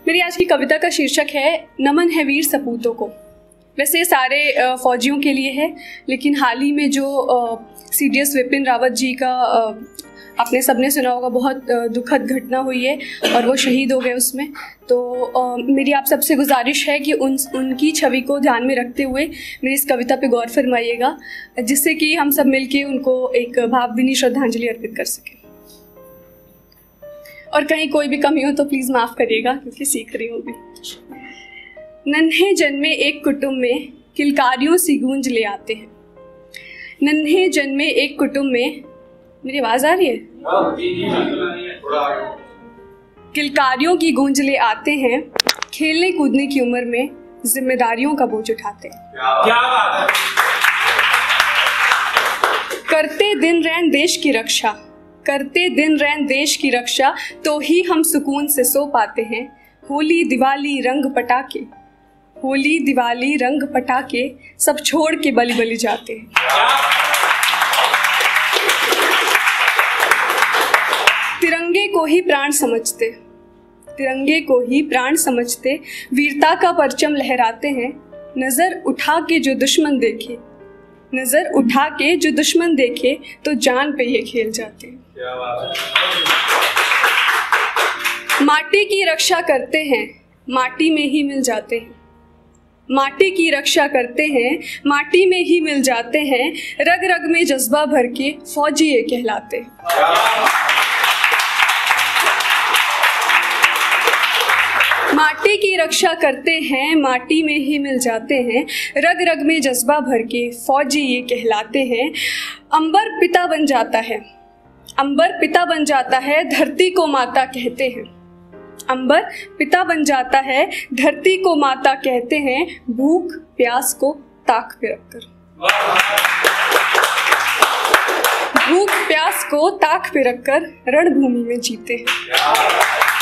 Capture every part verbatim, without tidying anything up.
मेरी आज की कविता का शीर्षक है नमन है वीर सपूतों को। वैसे ये सारे फौजियों के लिए है, लेकिन हाल ही में जो C D S Bipin Rawat ji का आपने सबने सुना होगा, बहुत दुखद घटना हुई है और वो शहीद हो गए उसमें। तो मेरी आप सबसे गुजारिश है कि उन उनकी छवि को ध्यान में रखते हुए मेरी इस कविता पे गौर फरमाइएगा, जिससे कि हम सब मिलके उनको एक भावभीनी श्रद्धांजलि अर्पित कर सकें। और कहीं कोई भी कमी हो तो प्लीज़ माफ़ करिएगा, क्योंकि सीख रही हूँ अभी। नन्हे जन्मे एक कुटुंब में किलकारियों सी गूंज ले आते हैं। नन्हे जन्मे एक कुटुंब में, मेरी आवाज़ आ रही है? किलकारियों की गूंज ले आते हैं, खेलने कूदने की उम्र में जिम्मेदारियों का बोझ उठाते हैं। क्या बात है। करते दिन रैन देश की रक्षा, करते दिन रैन देश की रक्षा, तो ही हम सुकून से सो पाते हैं। होली दिवाली रंग पटाखे, होली दिवाली रंग पटाखे, सब छोड़ के बलि बलि जाते हैं। तिरंगे को ही प्राण समझते, तिरंगे को ही प्राण समझते, वीरता का परचम लहराते हैं। नजर उठा के जो दुश्मन देखे, नजर उठा के जो दुश्मन देखे, तो जान पे ये खेल जाते हैं। माटी की रक्षा करते हैं, माटी में ही मिल जाते हैं। माटी की रक्षा करते हैं, माटी में ही मिल जाते हैं। रग रग में जज्बा भर के फौजी ये कहलाते हैं। माटी की रक्षा करते हैं, माटी में ही मिल जाते हैं। रग रग में जज्बा भर के फौजी ये कहलाते हैं। अंबर पिता बन जाता है, अंबर पिता बन जाता है, धरती को माता कहते हैं। अंबर पिता बन जाता है, धरती को माता कहते हैं। भूख प्यास को ताक पे रखकर, भूख प्यास को ताक पे रखकर रणभूमि में जीते हैं।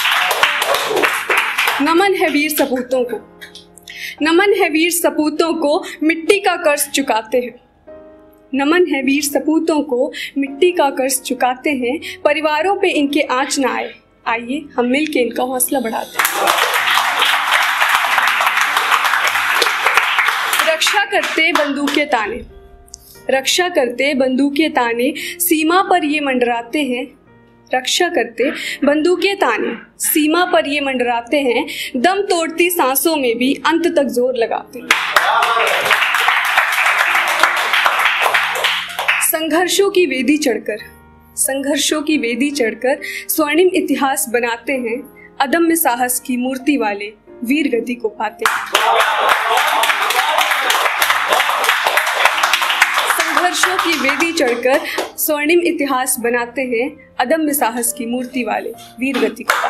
नमन है वीर सपूतों को, नमन है वीर सपूतों को, मिट्टी का कर्ज चुकाते हैं। नमन है वीर सपूतों को, मिट्टी का कर्ज चुकाते हैं। परिवारों पे इनके आंच ना आए, आइए हम मिल के इनका हौसला बढ़ाते हैं। रक्षा करते बंदूकें ताने, रक्षा करते बंदूकें ताने, सीमा पर ये मंडराते हैं। रक्षा करते बंदूकें ताने, सीमा पर ये मंडराते हैं। दम तोड़ती सांसों में भी अंत तक जोर लगाते हैं। संघर्षों की वेदी चढ़कर, संघर्षों की वेदी चढ़कर स्वर्णिम इतिहास बनाते हैं। अदम्य साहस की मूर्ति वाले वीर गति को पाते हैं। संघर्षों की वेदी चढ़कर स्वर्णिम इतिहास बनाते हैं। अदम्य साहस की मूर्ति वाले वीर गति को पाते हैं।